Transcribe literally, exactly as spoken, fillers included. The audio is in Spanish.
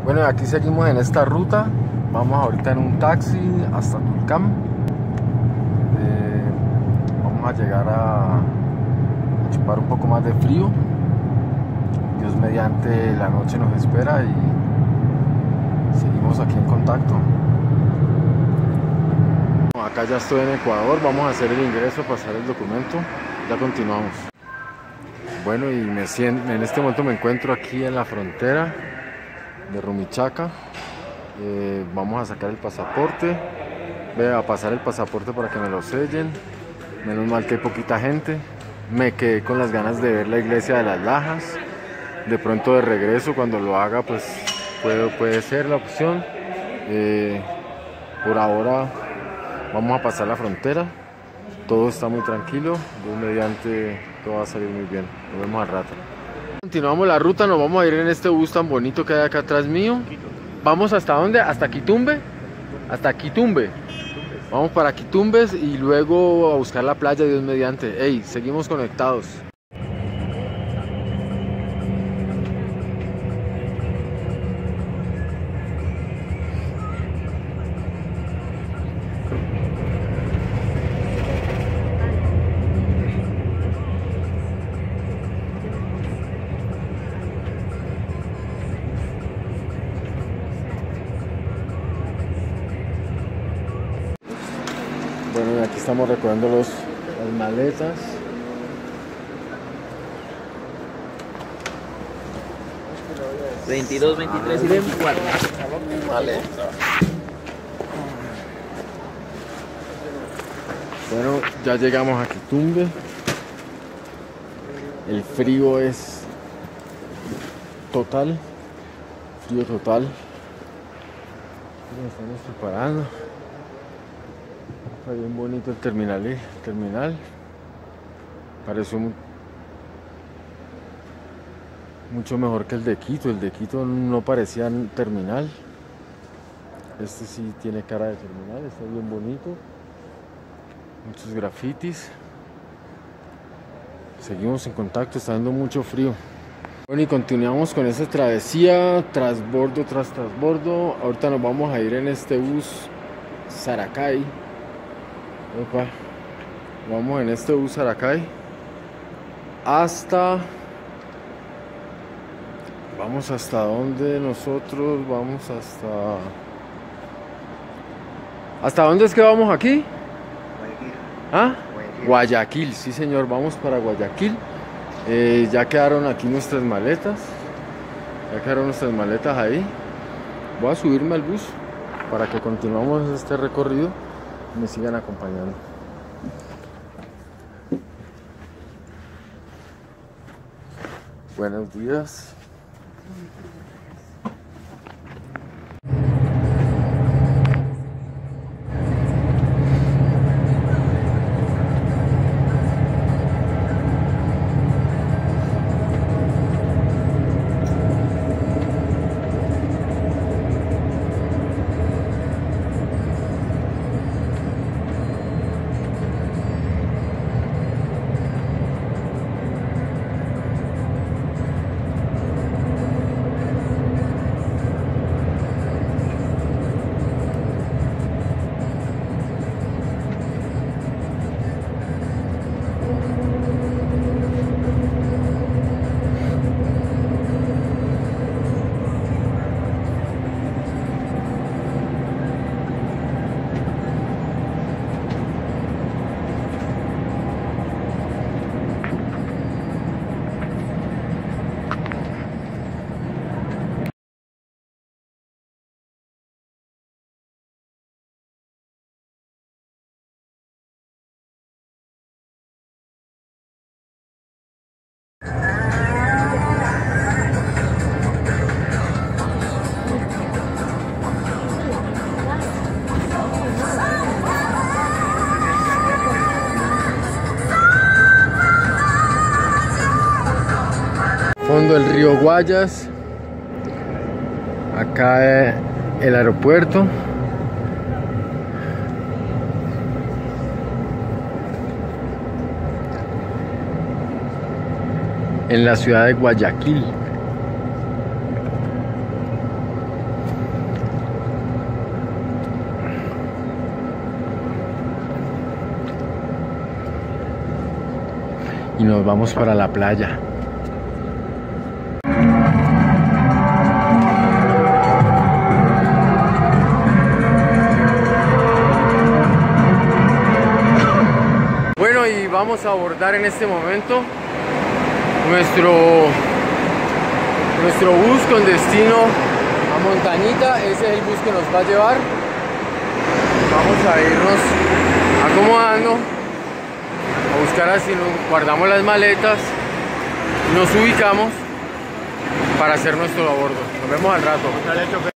Bueno, aquí seguimos en esta ruta. Vamos ahorita en un taxi hasta Tulcán. Eh, vamos a llegar a, a chupar un poco más de frío. Dios mediante, la noche nos espera y seguimos aquí en contacto. Acá ya estoy en Ecuador, vamos a hacer el ingreso, pasar el documento, ya continuamos. Bueno, y me siento, en este momento me encuentro aquí en la frontera de Rumichaca. Eh, vamos a sacar el pasaporte, voy a pasar el pasaporte para que me lo sellen. Menos mal que hay poquita gente. Me quedé con las ganas de ver la iglesia de las Lajas. De pronto de regreso, cuando lo haga, pues puede, puede ser la opción. Eh, por ahora vamos a pasar la frontera. Todo está muy tranquilo. Dios mediante, todo va a salir muy bien. Nos vemos al rato. Continuamos la ruta, nos vamos a ir en este bus tan bonito que hay acá atrás mío. ¿Vamos hasta dónde? ¿Hasta Quitumbe? Hasta Quitumbe. Vamos para Quitumbes y luego a buscar la playa, Dios mediante. Ey, seguimos conectados. Bueno, aquí estamos recogiendo los, las maletas. veintidós, veintitrés y veinticuatro. Maleta. Bueno, ya llegamos a Quitumbe. El frío es total. Frío total. Nos estamos preparando. Está bien bonito el terminal, el terminal. Pareció mu mucho mejor que el de Quito. El de Quito no parecía terminal. Este sí tiene cara de terminal, está bien bonito. Muchos grafitis. Seguimos en contacto, está dando mucho frío. Bueno, y continuamos con esta travesía, transbordo tras transbordo. Ahorita nos vamos a ir en este bus Saracay. Opa. Vamos en este bus Saracay hasta... Vamos hasta donde nosotros vamos hasta... ¿Hasta dónde es que vamos aquí? Guayaquil. ¿Ah? Guayaquil. Guayaquil, sí señor, vamos para Guayaquil. Eh, ya quedaron aquí nuestras maletas. Ya quedaron nuestras maletas ahí. Voy a subirme al bus para que continuemos este recorrido y me sigan acompañando. Buenos días. Fondo del río Guayas. Acá eh, el aeropuerto. en la ciudad de Guayaquil. y nos vamos para la playa. Bueno, y vamos a abordar en este momento nuestro nuestro bus con destino a Montañita. Ese es el bus que nos va a llevar. Vamos a irnos acomodando, a buscar así, nos guardamos las maletas, nos ubicamos para hacer nuestro abordo. Nos vemos al rato.